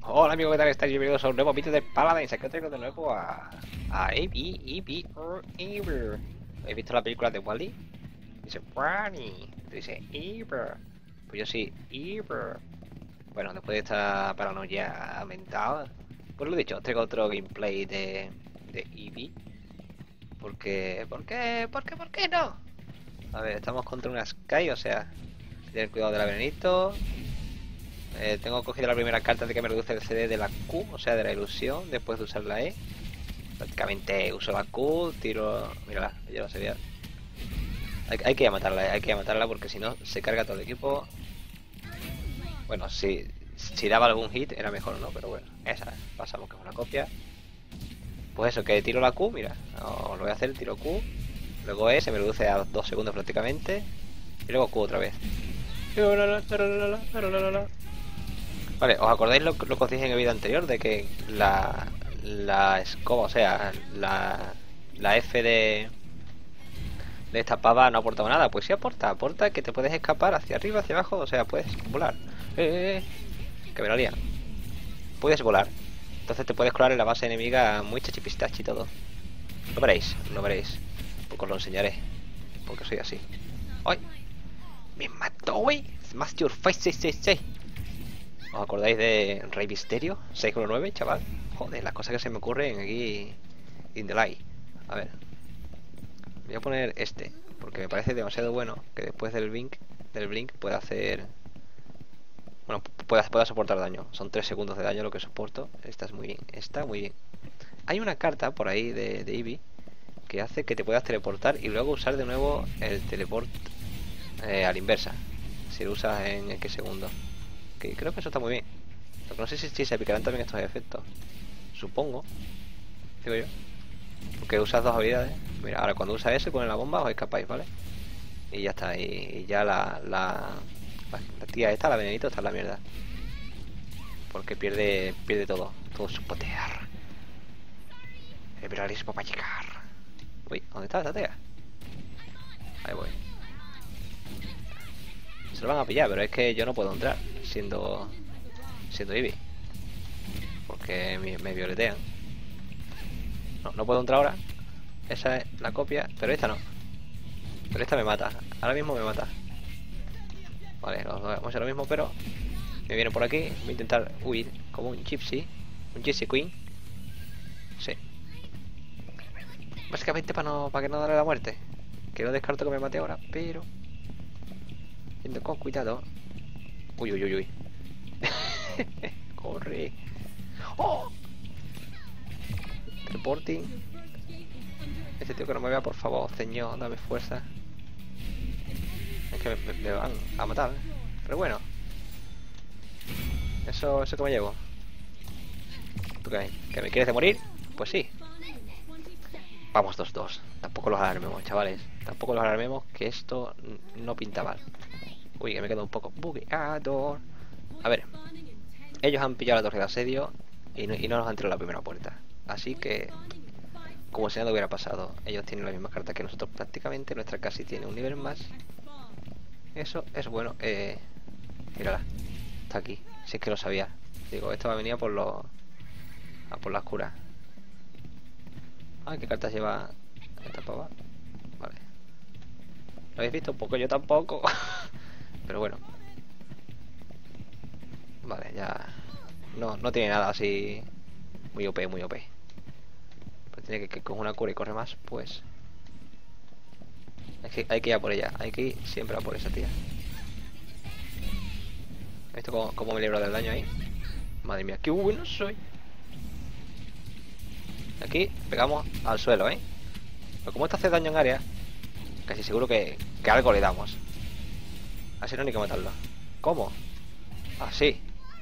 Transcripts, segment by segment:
Hola amigo, ¿qué tal estáis? Bienvenidos a un nuevo vídeo de Paladins. Aquí os traigo de nuevo a Eevee. ¿Habéis visto la película de Wall-E? Dice Wall-E, dice Eevee. Pues yo sí, Eevee. Bueno, después de esta paranoia mental, pues lo he dicho, os traigo otro gameplay de Eevee. ¿Por qué no? A ver, estamos contra una Sky, o sea, tener cuidado del venenito. Tengo cogido la primera carta de que me reduce el CD de la Q, o sea, de la ilusión, después de usar la E. Prácticamente uso la Q, tiro... Mírala, ya lo sabía. Hay que matarla, hay que matarla porque si no se carga todo el equipo. Bueno, si daba algún hit era mejor, ¿no? Pero bueno, esa, pasamos que es una copia. Pues eso, que tiro la Q, mira, no, lo voy a hacer, tiro Q. Luego E, se me reduce a 2 segundos prácticamente. Y luego Q otra vez. Vale, ¿os acordáis lo que os dije en el vídeo anterior? De que la escoba, o sea, la F de esta pava no aportaba nada. Pues sí aporta que te puedes escapar hacia arriba, hacia abajo, o sea, puedes volar. Que me lo lía. Puedes volar. Entonces te puedes colar en la base enemiga muy chachipistachi y todo. Lo veréis, lo veréis. Pues os lo enseñaré. Porque soy así. ¡Ay! ¡Me mató, güey! Smash your face, sí. ¿Os acordáis de Rey Misterio? 619, chaval. Joder, las cosas que se me ocurren aquí in the light. A ver. Voy a poner este, porque me parece demasiado bueno que después del blink pueda hacer... Bueno, pueda soportar daño. Son 3 segundos de daño lo que soporto. Está muy bien. Hay una carta por ahí de Eevee que hace que te puedas teleportar y luego usar de nuevo el teleport a la inversa. Si lo usas en X segundos. Que creo que eso está muy bien. Lo que no sé si se aplicarán también estos efectos. Supongo. Digo yo. Porque usas dos habilidades. Mira, ahora cuando usa eso, con la bomba os escapáis, ¿vale? Y ya está. Y ya la tía esta, la venenito, está en la mierda. Porque pierde todo. Todo su poder. El viralismo va a llegar. Uy, ¿dónde está esta tía? Ahí voy. Se lo van a pillar, pero es que yo no puedo entrar siendo Eevee. Porque me violetean. No puedo entrar ahora. Esa es la copia, pero esta no. Pero esta me mata. Ahora mismo me mata. Vale, vamos a hacer lo mismo, pero me viene por aquí. Voy a intentar huir como un gypsy. Un gypsy queen. Sí. Básicamente para que no darle la muerte. Que no descarto que me mate ahora, pero yendo con cuidado. Uy. Corre. ¡Oh! Teleporting. Ese tío que no me vea, por favor, señor, dame fuerza. Es que me van a matar, ¿eh? Pero bueno. Eso que me llevo. ¿Tú qué? ¿Que me quieres de morir? Pues sí. Vamos 2-2. Tampoco los alarmemos, chavales. Tampoco los alarmemos, que esto no pinta mal. Uy, que me quedo un poco bugueado. A ver. Ellos han pillado la torre de asedio y no nos han tirado la primera puerta. Así que, como si nada hubiera pasado, ellos tienen las mismas cartas que nosotros prácticamente. Nuestra casi tiene un nivel más. Eso es bueno. Mírala. Está aquí. Si es que lo sabía. Digo, esto va a venir por por las curas. Ah, ¿qué cartas lleva esta pava? Vale. ¿Lo habéis visto? Un poco, yo tampoco. Pero bueno. Vale, ya. No tiene nada así. Muy OP. Pues tiene que con una cura y corre más, pues. Es que hay que ir a por ella. Hay que ir siempre a por esa tía. ¿Has visto cómo me libro del daño ahí? Madre mía, qué bueno soy. Aquí pegamos al suelo, ¿eh? Pero como esto hace daño en área, casi seguro que algo le damos. Así no hay que matarlo. ¿Cómo? Así.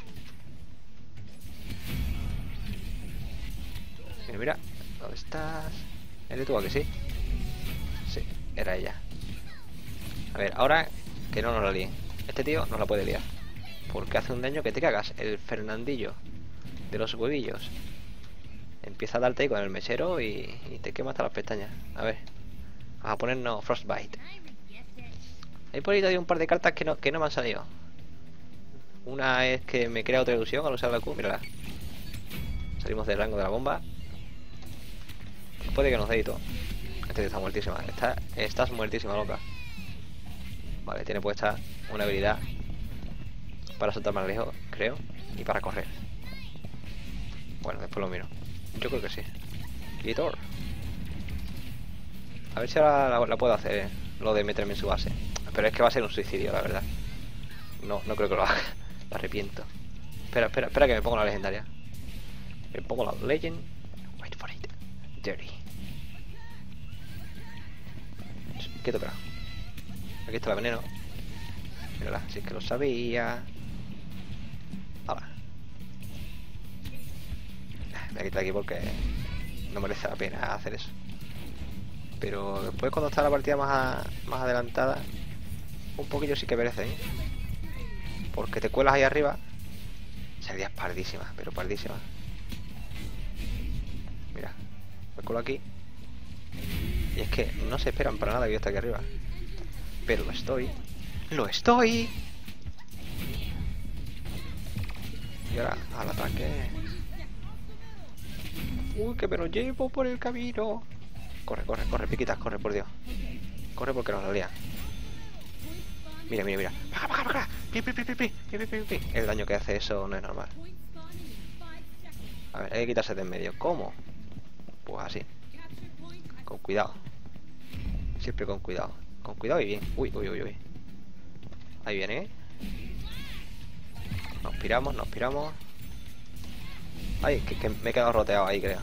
Mira, ¿dónde estás? ¿Eres tú a que sí? Sí, era ella. A ver, ahora que no nos la líen. Este tío no la puede liar. Porque hace un daño que te cagas. El Fernandillo de los huevillos. Empieza a darte ahí con el mechero y te quema hasta las pestañas. A ver. Vamos a ponernos Frostbite. Hay por ahí todavía un par de cartas que no me han salido. Una es que me crea otra ilusión al usar la Q, mírala. Salimos del rango de la bomba. Puede que nos dé y todo. Este está muertísima. Estás muertísima, loca. Vale, tiene puesta una habilidad para saltar más lejos, creo. Y para correr. Bueno, después lo miro. Yo creo que sí. Quitor. A ver si ahora la puedo hacer, lo de meterme en su base. Pero es que va a ser un suicidio, la verdad. No creo que lo haga. Me arrepiento. Espera que me pongo la legendaria. Me pongo la legend. Wait for it. Dirty. Quieto, espera. Aquí está el veneno. Mírala, si es que lo sabía. Ahora. Me voy a quitar aquí porque no merece la pena hacer eso. Pero después cuando está la partida más adelantada, un poquillo sí que merece, ¿eh? Porque te cuelas ahí arriba. Serías pardísima, pero pardísima. Mira, me cuelo aquí. Y es que no se esperan para nada que yo esté aquí arriba. Pero lo estoy. ¡Lo estoy! Y ahora al ataque. Uy, que me lo llevo por el camino. Corre, piquitas, corre, por Dios. Corre porque nos la lía. Mira. ¡Baja! ¡Pi! El daño que hace eso no es normal. A ver, hay que quitarse de en medio. ¿Cómo? Pues así. Con cuidado. Siempre con cuidado. Con cuidado y bien. Uy. Ahí viene, ¿eh? Nos piramos. Ay, que me he quedado roteado ahí, creo.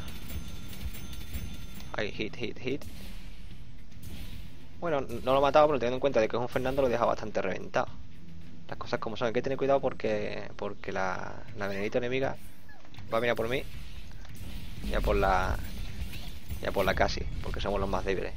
Ahí, hit. Bueno, no lo he matado, pero teniendo en cuenta de que es un Fernando lo he dejado bastante reventado. Las cosas como son, hay que tener cuidado porque la venenita enemiga va a venir a por mí. Ya por la casi, porque somos los más débiles.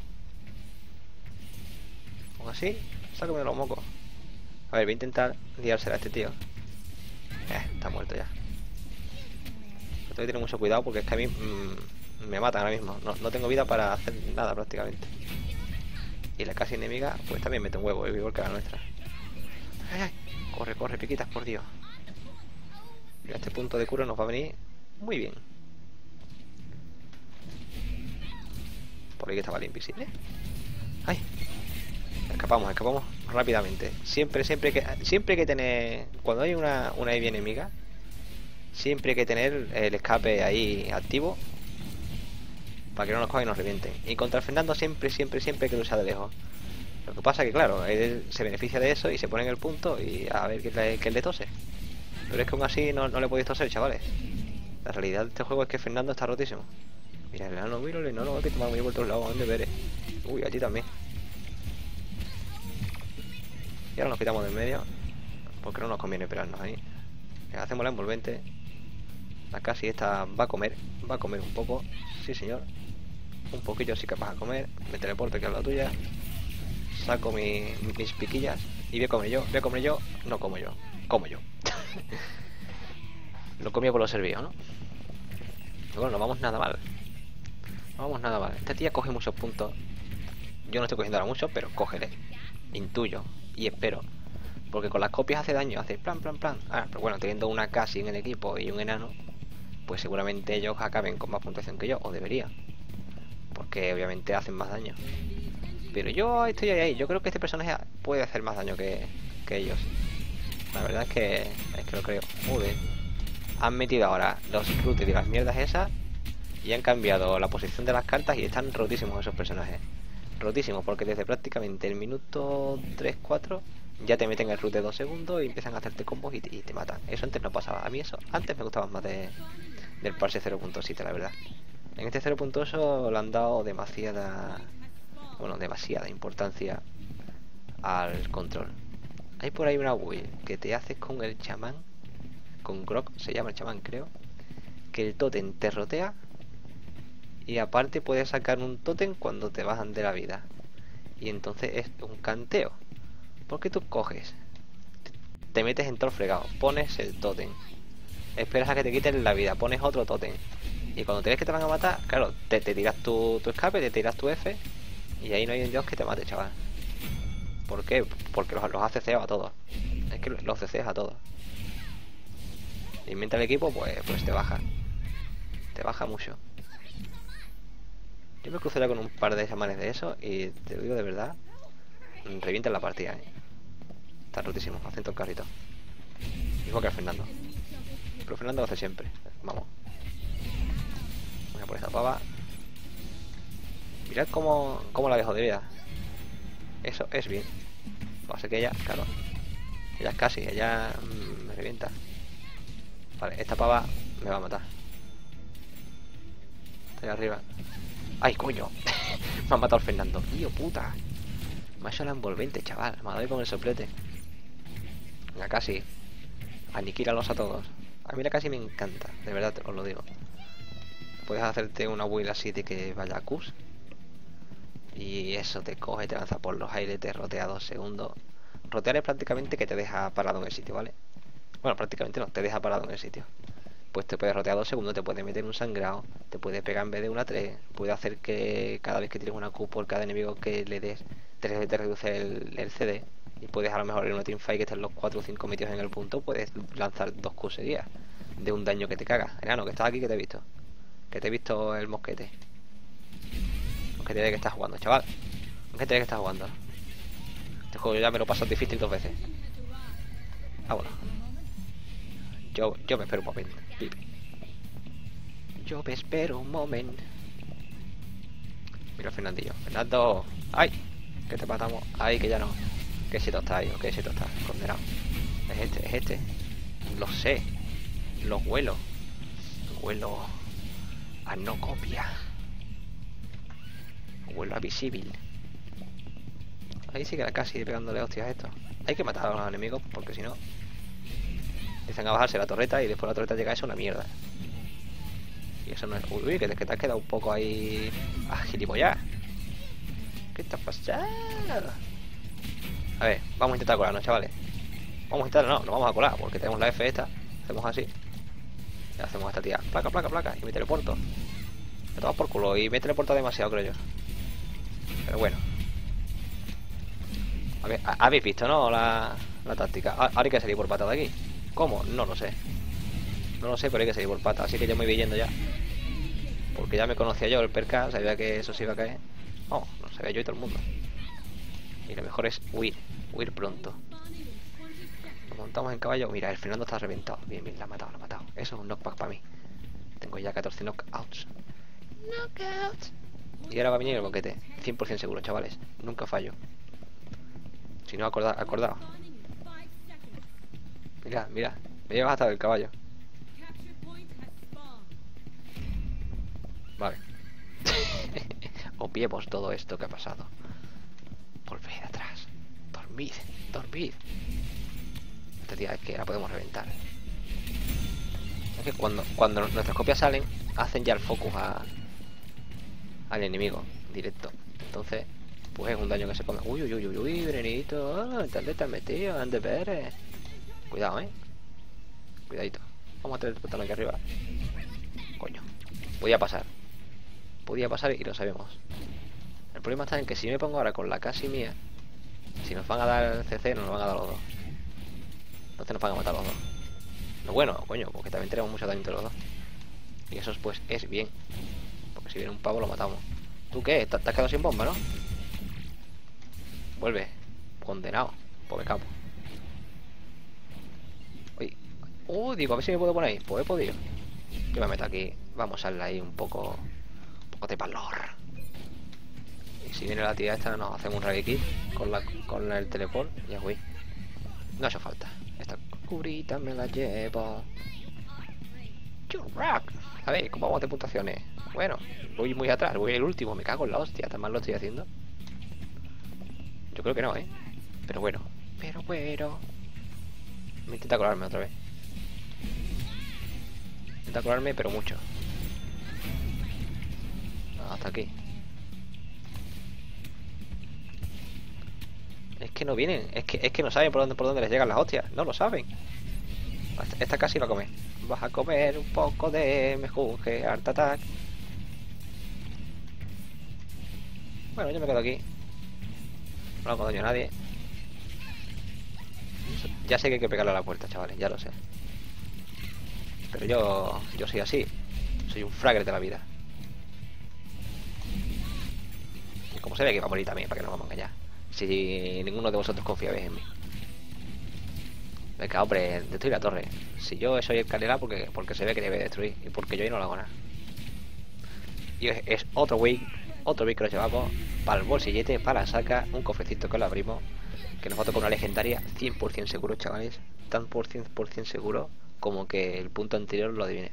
Pongo así, sácame de los mocos. A ver, voy a intentar liársela a este tío. Está muerto ya. Pero tengo que tener mucho cuidado porque es que a mí me matan ahora mismo. No tengo vida para hacer nada prácticamente. Y la casi enemiga pues también mete un huevo, igual que la nuestra. Ay. Corre, piquitas, por Dios. Mira, este punto de cura nos va a venir muy bien. Por ahí que estaba el invisible. ¡Ay! Escapamos rápidamente. Siempre hay que tener... Cuando hay una heavy enemiga, siempre hay que tener el escape ahí activo para que no nos cojan y nos revienten. Y contra el Fernando siempre hay que luchar de lejos. Lo que pasa es que, claro, él se beneficia de eso y se pone en el punto y a ver quién le tose. Pero es que aún así no le podéis toser, chavales. La realidad de este juego es que Fernando está rotísimo. Mira, el enano, mírale, no, que te me voy por todos lados, ¿dónde veré? Uy, allí también. Y ahora nos quitamos del medio, porque no nos conviene esperarnos ahí. Hacemos la envolvente. La casi esta va a comer un poco. Sí, señor. Un poquillo sí que vas a comer. Me teleporto que es la tuya. Saco mis piquillas y voy a comer yo. No como yo, como yo. Lo comía por lo servido, ¿no? Pero bueno, no vamos nada mal. Esta tía coge muchos puntos. Yo no estoy cogiendo ahora mucho, pero cógele. Intuyo y espero. Porque con las copias hace daño, hace plan. Pero bueno, teniendo una casi en el equipo y un enano, pues seguramente ellos acaben con más puntuación que yo, o debería. Porque obviamente hacen más daño. Pero yo estoy ahí. Yo creo que este personaje puede hacer más daño que ellos. La verdad es que lo creo. Joder. Han metido ahora los reclutes y las mierdas esas y han cambiado la posición de las cartas y están rotísimos esos personajes. Rotísimos porque desde prácticamente el minuto 3-4 ya te meten el root de 2 segundos y empiezan a hacerte combos y te matan. Eso antes no pasaba. A mí eso antes me gustaba más del parche 0.7, la verdad. En este 0.8 le han dado demasiada importancia al control. Hay por ahí una build que te haces con el chamán, con Grok, se llama el chamán creo, que el tótem te rotea y aparte puedes sacar un tótem cuando te bajan de la vida. Y entonces es un canteo. Porque tú coges, te metes en todo fregado, pones el tótem, esperas a que te quiten la vida, pones otro tótem. Y cuando te ves que te van a matar, claro, te tiras tu escape, te tiras tu F y ahí no hay un dios que te mate, chaval. ¿Por qué? Porque los hace CEO a todos. Es que los hace a todos. Y mientras el equipo, pues te baja. Te baja mucho. Yo me cruzaría con un par de chamanes de eso y te lo digo de verdad, revientan la partida, Está rotísimo, hacen todo el carrito. Mismo que el Fernando. Pero Fernando lo hace siempre. Vamos. Voy a por esta pava. Mirad cómo la dejo de vida. Eso es bien. Va a ser que ella, claro. Ella es casi, ella me revienta. Vale, esta pava me va a matar. Está ahí arriba. ¡Ay, coño! Me ha matado el Fernando. ¡Tío, puta! Me ha hecho la envolvente, chaval. Me ha dado con el soplete. Venga, casi. Aniquílalos a todos. A mí la casi me encanta. De verdad, os lo digo. Puedes hacerte una build así de que vaya a Qs. Y eso te coge, te lanza por los aires, te rotea 2 segundos. Rotear es prácticamente que te deja parado en el sitio, ¿vale? Bueno, prácticamente no, te deja parado en el sitio. Pues te puede rotear 2 segundos, te puede meter un sangrado, te puede pegar en vez de una 3, puede hacer que cada vez que tires una Q por cada enemigo que le des, te reduce el CD. Y puedes a lo mejor en una teamfight que estén los 4 o 5 metidos en el punto, puedes lanzar 2 Q seguidas de un daño que te caga. Enano, que estás aquí, que te he visto. Que te he visto el mosquete. Mosquete de que estás jugando, chaval. Mosquete de que estás jugando. Este juego ya me lo paso difícil 2 veces. Ah, bueno. Yo me espero un momento. Yo me espero un momento. Mira el Fernandillo. Fernando. ¡Ay! Que te matamos. ¡Ay, que ya no! Que si tú estás ahí, que si tú estás condenado. Es este. Lo sé. Lo huelo. Huelo a no copia. Huelo a visible. Ahí sí que era casi pegándole hostias a esto. Hay que matar a los enemigos porque si no empiezan a bajarse la torreta y después la torreta llega a eso una mierda. Y eso no es... Uy, que te has quedado un poco ahí... ¡Ah, gilipollas! ¿Qué está pasando? A ver, vamos a intentar colarnos, chavales. Vamos a intentar, no, nos vamos a colar porque tenemos la F esta. Hacemos así. Y hacemos a esta tía. Placa, placa, placa. Y me teleporto. Me tomas por culo y me teleporto demasiado, creo yo. Pero bueno. A ver, habéis visto, ¿no? La táctica. Ahora hay que salir por pata de aquí. ¿Cómo? No lo sé. No lo sé, pero hay que salir por pata. Así que yo me voy yendo ya. Porque ya me conocía yo el perca. Sabía que eso se iba a caer. No, no sabía yo y todo el mundo. Y lo mejor es huir. Huir pronto. Nos montamos en caballo. Mira, el Fernando está reventado. Bien, bien, la ha matado, la ha matado. Eso es un knockback para mí. Tengo ya 14 knockouts. Knockouts. Y ahora va a venir el boquete. 100% seguro, chavales. Nunca fallo. Si no, acordado. Mira, mira. Me llevas hasta el caballo. Vale. Obviemos todo esto que ha pasado. Volved atrás. Dormid, dormid. Esta tía es que la podemos reventar. Es que cuando nuestras copias salen, hacen ya el focus al enemigo directo. Entonces, pues es un daño que se come. Uy, uy, uy, uy, venenito. ¿Dónde te has metido? ¿Dónde eres? Cuidado, Cuidadito. Vamos a teletransportarlo aquí arriba. Coño. Podía pasar y lo sabemos. El problema está en que si me pongo ahora con la casi mía, si nos van a dar el CC, nos van a dar los dos. Entonces nos van a matar los dos. No, bueno, coño, porque también tenemos mucho daño entre los dos. Y eso pues es bien. Porque si viene un pavo lo matamos. ¿Tú qué? ¿Te has quedado sin bomba, no? Vuelve. Condenado. Pobre capo. Uy. Digo, a ver si me puedo poner ahí. Pues he podido. Yo me meto aquí. Vamos a darle ahí un poco de valor. Y si viene la tía esta, nos hacemos un rally kit con el teleport. Ya voy. No hace falta. Esta curita me la llevo. Churrac. A ver, ¿cómo vamos de puntuaciones? Bueno, voy muy atrás. Voy el último. Me cago en la hostia. ¿Tan mal lo estoy haciendo? Yo creo que no, Pero bueno. Me intenta colarme otra vez. Intenta colarme, pero mucho. Hasta aquí. Es que no vienen. Es que no saben por dónde les llegan las hostias. No lo saben. Esta casi va a comer. Vas a comer un poco de mejunje, Art Attack. Bueno, yo me quedo aquí. No hago daño a nadie. Ya sé que hay que pegarle a la puerta, chavales. Ya lo sé. Pero yo soy así. Soy un fragger de la vida. Y como se ve que va a morir también, para que no vamos a engañar. Si ninguno de vosotros confiabais en mí. Venga, hombre, destruir la torre. Si yo soy el canela porque se ve que debe destruir. Y porque yo ahí no lo hago nada. Y es otro week que lo llevamos para el bolsillete, para la saca, un cofrecito que lo abrimos, que nos va a tocar una legendaria 100% seguro, chavales. Tan por 100% seguro como que el punto anterior lo adiviné.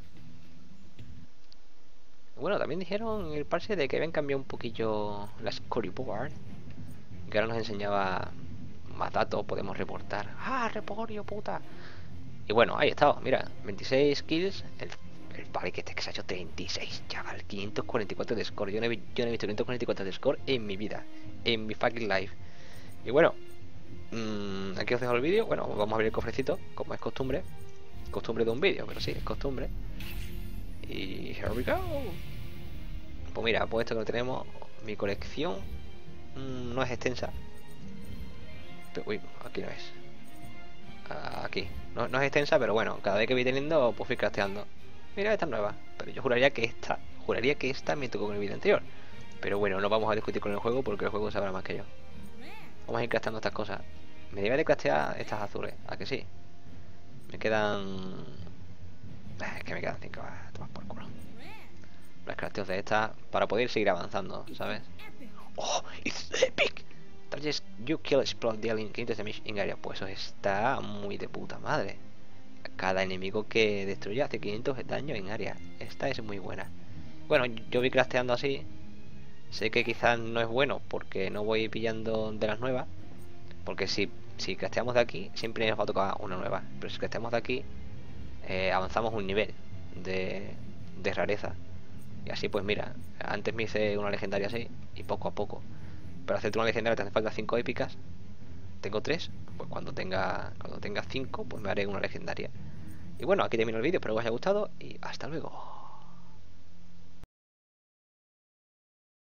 Bueno, también dijeron en el parche de que habían cambiado un poquillo la scoreboard, que ahora nos enseñaba más datos, podemos reportar. ¡Ah, reporio, puta! Y bueno, ahí está, mira, 26 kills, el pare que se ha hecho 36, chaval, 544 de score. Yo no he visto 544 de score en mi vida, en mi fucking life. Y bueno, aquí os dejo el vídeo. Bueno, vamos a abrir el cofrecito, como es costumbre. Costumbre de un vídeo, pero sí, es costumbre. Y here we go. Pues mira, pues esto que lo tenemos, mi colección no es extensa. Pero, uy, aquí no es. Aquí. No es extensa, pero bueno, cada vez que voy teniendo, pues fui crafteando. Mira, esta es nueva. Pero yo juraría que esta me tocó con el vídeo anterior. Pero bueno, no vamos a discutir con el juego porque el juego sabrá más que yo. Vamos a ir crafteando estas cosas. Me debe de craftear estas azules, ¿a que sí? Me quedan... Es que me quedan 5. Tomas por culo. Las crafteos de estas para poder seguir avanzando, ¿sabes? ¡Oh! ¡It's epic! Targets you kill explode dealing 500 damage in area. Pues eso está muy de puta madre. Cada enemigo que destruye hace 500 de daño en área. Esta es muy buena. Bueno, yo voy crafteando así. Sé que quizás no es bueno porque no voy pillando de las nuevas. Porque si crafteamos de aquí, siempre nos va a tocar una nueva. Pero si crafteamos de aquí, avanzamos un nivel de rareza. Y así pues mira, antes me hice una legendaria así y poco a poco. Para hacerte una legendaria te hace falta 5 épicas. Tengo 3, pues cuando tenga 5 pues me haré una legendaria. Y bueno, aquí termino el vídeo, espero que os haya gustado y hasta luego.